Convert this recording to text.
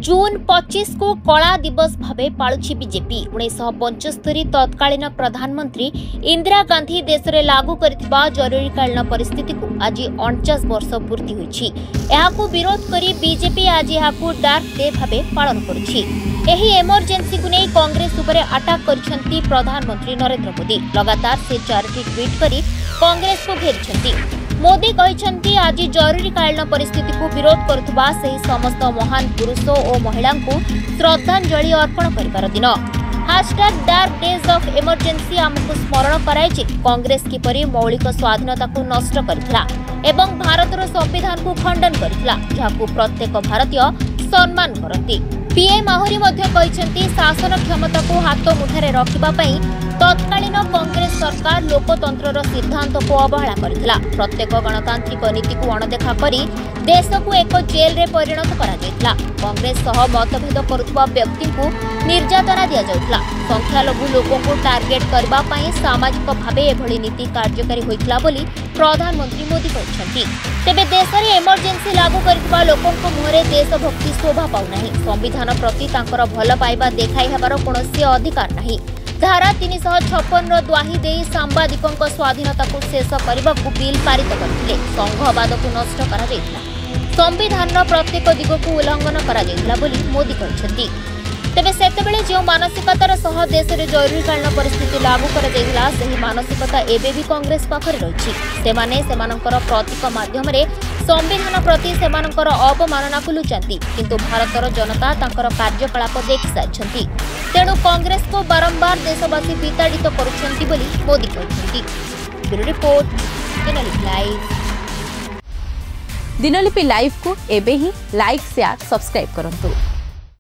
जून 25 को कला दिवस भावे पालुछि बीजेपी। 1975 तत्कालीन प्रधानमंत्री इंदिरा गांधी देश में लागू करथिबा जरूरीकालीन परिस्थिति को आज 49 वर्ष पूर्ति होइछि। एहाकू विरोध करी बीजेपी आज एहाकू डार्क डे भावे पालन करुछि। एही इमरजेंसी को नहीं कांग्रेस उपरे अटैक करिसेंती प्रधानमंत्री नरेंद्र मोदी। लगातार से 4टी ट्वीट करी कांग्रेस को घेरिसेंती। मोदी कहते आज जरूरीकालीन परिस्थिति को विरोध करुवा सही समस्त महान पुरुष और महिला को श्रद्धांजलि अर्पण कर दिन। डार्क डेज ऑफ इमरजेंसी आमको स्मरण कराई कांग्रेस किपरि मौलिक स्वाधीनता को नष्ट करथिला एवं भारतर संविधान को खंडन करथिला, जहाको प्रत्येक भारतीय सम्मान करती। पीएम आहरी शासन क्षमता को हाथ मुठारे रखिबा पई तत्कालीन कांग्रेस सरकार लोकतंत्र सिद्धांत को अवहेला करथिला। प्रत्येक गणतांत्रिक नीति को अणदेखा करी देश को एक जेल रे परिणत करा जायतिला। कांग्रेस सह मतभेद करुवा व्यक्ति को निर्यातना दिया जायतिला। संख्यालघु लोकों को टार्गेट करबा पई सामाजिक भावे एभली नीति कार्यकारी होइतिला बोली प्रधानमंत्री मोदी कहछन्ती। तेबे देश रे इमरजेंसी लागू करथिबा लोकों को मुहरे देशभक्ति शोभा पाउ नाही। संविधान प्रति तांकर भल पाइबा देखाई हेबार कोनोसी अधिकार नाही। धारा 356 द्वाही दे सांबादिकों स्वाधीनता को शेष करने को बिल पारित करथिले। संघवाद को नष्ट करा जायतिला। संविधान प्रत्येक दिग को उल्लंघन करा जायतिला बोली मोदी कहछन्ती। तेबे सेतेबेले जो मानसिकतार सह देश रे जरूरीकालीन परिस्थिति लागू करा जायतिला सही मानसिकता एबे भी कांग्रेस पाखरे रहिछि। सेमाने सेमानकर प्रतीक माध्यम रे संविधान प्रति सेमानकर अपमानना को लुचांती, किंतु भारतर जनता तांकर कार्यकलाप देखि सारिछन्ती। तेणु कांग्रेस को बारंबार देशवासी विताड़ित करुछन्ती बोली मोदी कहछन्ती। Bureau report Dinalipi live. Dinalipi live को एबे ही लाइक शेयर सब्सक्राइब करंतु।